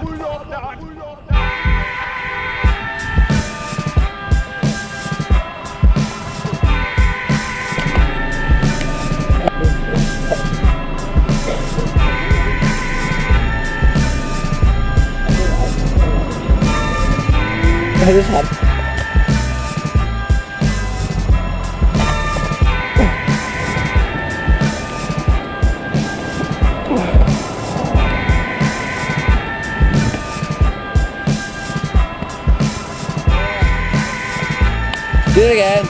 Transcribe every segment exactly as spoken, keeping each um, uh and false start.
I just had. Do it again.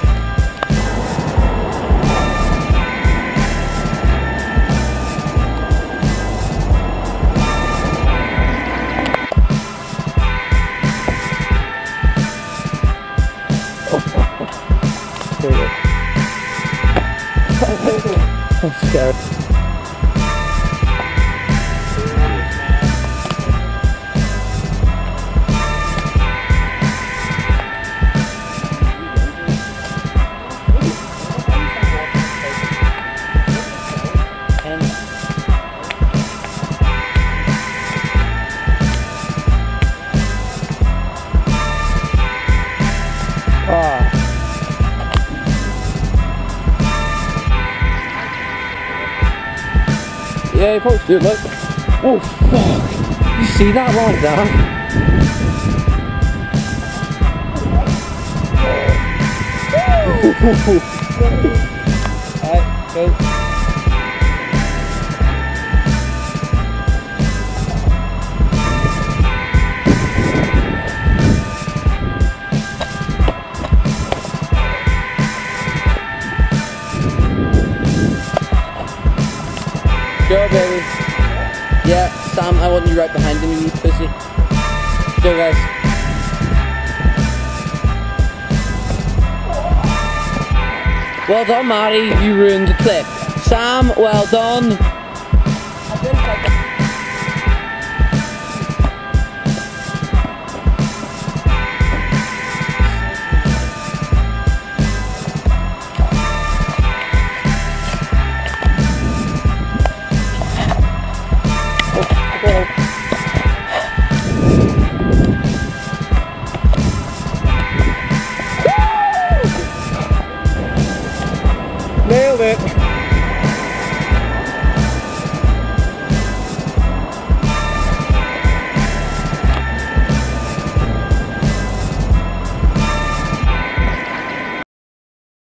I'm scared. Ah. Yeah, you probably should, look. Oh, fuck. You see that like that? Alright, go. Go, baby. Yeah, Sam, I want you right behind him, you pussy. Go, guys. Well done, Matty. You ruined the clip. Sam, well done. Nailed it!